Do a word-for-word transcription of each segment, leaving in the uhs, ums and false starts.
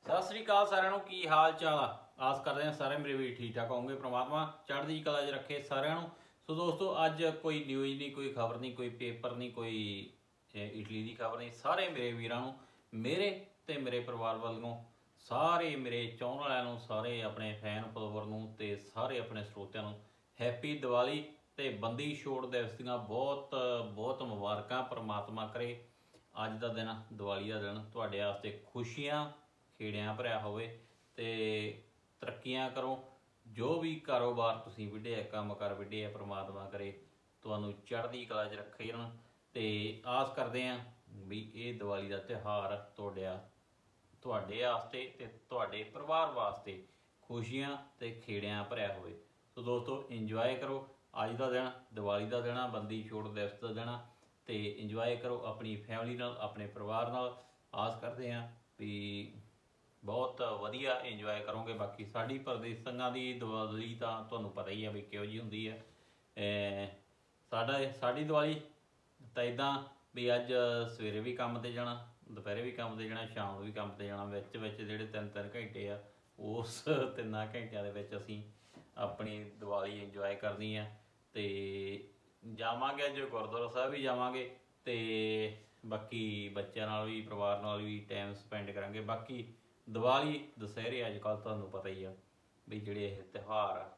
सत श्री अकाल सारिਆਂ ਨੂੰ ਕੀ ਹਾਲ ਚਾਲ ਆ। ਆਸ ਕਰਦੇ ਹਾਂ ਸਾਰੇ ਮੇਰੇ ਵੀ ठीक ठाक होंगे। परमात्मा चढ़दी कला च रखे सारिਆਂ ਨੂੰ। सो दोस्तों अज कोई न्यूज़ नहीं, कोई खबर नहीं, कोई पेपर नहीं, कोई इटली की खबर नहीं। सारे मेरे वीरां नूं, मेरे ते मेरे परिवार वालों, सारे मेरे चाहण वालिਆਂ ਨੂੰ, सारे अपने फैन फॉलोवर ਨੂੰ ते सारे अपने ਸਰੋਤਿਆਂ ਨੂੰ हैप्पी दिवाली ते बंदी छोड़ दिवस ਦੀਆਂ बहुत बहुत मुबारकां। परमात्मा करे अज का दिन, दिवाली का दिन तुहाडे वास्ते खुशियां खेड़ियां भरिया होवे ते तरक्कियां करो। जो भी कारोबार तुसीं विढिया, काम कर विढिया, परमात्मा करे तुहानूं चढ़दी कला च रखे। ते आस करते हैं भी ये दिवाली का त्यौहार तुहाडे तुहाडे वास्ते ते तुहाडे परिवार वास्ते खुशियां ते खेड़ियां भरिया होवे। तो दोस्तों इंजॉय करो अज का दिन, दिवाली का दिन, बंदी छोड़ दिवस का दिन। तो इंजॉय करो अपनी फैमिली नाल, अपने परिवार नाल। आस करते हैं भी बहुत वधिया इंजॉय करोगे। बाकी साड़ी परदेसां की दिवाली तो तुहानूं पता ही है भी किहो जी हुंदी है। साडा साड़ी दिवाली तो इदां भी अज सवेरे भी काम ते जाना, दोपहरे भी काम ते जाना, शाम नूं भी काम ते जाना। विच विच जिहड़े तीन तीन घंटे आ उस तिन्नां घंटिਆਂ ਦੇ ਵਿੱਚ ਅਸੀਂ अपनी दिवाली इंजॉय करनी है। तो जावांगे अज गुरुद्वारा साहिब भी जावांगे ते बाकी बच्चों नाल भी, परिवार नाल भी टाइम स्पेंड करांगे। बाकी दिवाली दशहरे अजकल तुहानूं पता ही आ भी जिहड़े ये त्यौहार आ,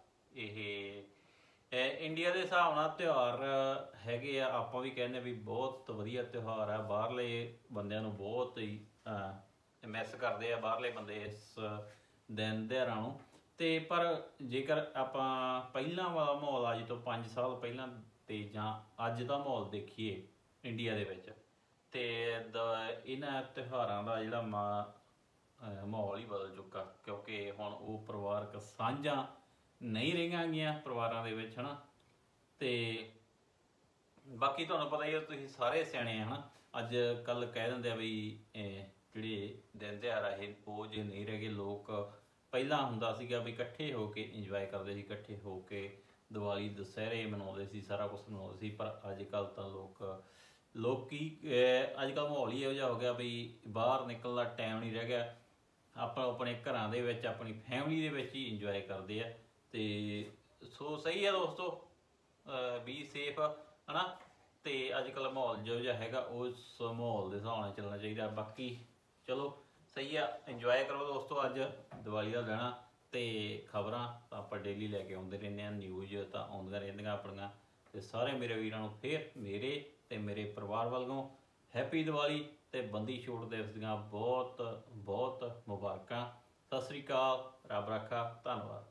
ये इंडिया के हिसाब नाल त्यौहार हैगे आ। आपां भी कहने भी बहुत वधिया त्यौहार आ। बाहरले बंदिआं नूं बहुत ही मिस करदे आ बाहरले बंदे इस दिन तिहारां नूं। ते पर जेकर आपां पहिलां वाला माहौल अज तो पंज साल पहिलां ते जां अज दा माहौल देखीए इंडिया दे विच, ते इन्हां त्यौहारां दा जिहड़ा मा माहौल ही बदल चुका। क्योंकि हुण वो परिवारक सांझां नहीं रहियां गईयां परिवारां दे विच, है ना। ते बाकी तुहानूं पता ही है, तुसीं सारे सियाणे है ना। अज कल कह दिंदे आ भी जिहड़े दिन तिहार आ ये वो जे नहीं रह गए। लोग ਪਹਿਲਾਂ ਹੁੰਦਾ ਸੀਗਾ ਵੀ ਇਕੱਠੇ ਹੋ ਕੇ ਇੰਜੋਏ ਕਰਦੇ ਸੀ, ਇਕੱਠੇ ਹੋ ਕੇ ਦੀਵਾਲੀ ਦਸ਼ਹਿਰੇ ਮਨਾਉਂਦੇ ਸੀ, ਸਾਰਾ ਕੁਛ ਮਨਾਉਂਦੇ ਸੀ। ਪਰ ਅੱਜ ਕੱਲ੍ਹ ਤਾਂ ਲੋਕ ਲੋਕੀ ਅੱਜ ਕੱਲ੍ਹ ਮਾਹੌਲ ਹੀ ਇਹੋ ਜਿਹਾ ਹੋ ਗਿਆ ਵੀ ਬਾਹਰ ਨਿਕਲਣ ਦਾ ਟਾਈਮ ਨਹੀਂ ਰਹਿ ਗਿਆ। ਆਪਾਂ ਆਪਣੇ ਘਰਾਂ ਦੇ ਵਿੱਚ, ਆਪਣੀ ਫੈਮਿਲੀ ਦੇ ਵਿੱਚ ਹੀ ਇੰਜੋਏ ਕਰਦੇ ਆ। ਤੇ ਸੋ ਸਹੀ ਆ ਦੋਸਤੋ, ਬੀ ਸੇਫ, ਹੈ ਨਾ। ਤੇ ਅੱਜ ਕੱਲ੍ਹ ਮਾਹੌਲ ਜਿਹੋ ਜਿਹਾ ਹੈਗਾ ਉਸ ਮਾਹੌਲ ਦੇ ਹਿਸਾਬ ਨਾਲ ਚੱਲਣਾ ਚਾਹੀਦਾ। ਬਾਕੀ ਚਲੋ सही है, इंजॉय करो दोस्तों। अज दिवाली का दिन तो खबरां तो आप डेली लैके आते रहने, न्यूज़ तो आउंदियां रहिंदियां अपनियां। ते सारे मेरे वीरां नूं फिर मेरे ते मेरे परिवार वालों हैप्पी दिवाली ते बंदी छोड़ दिवस दीआं बहुत बहुत मुबारकां। सत श्री अकाल, रब राखा, धन्नवाद।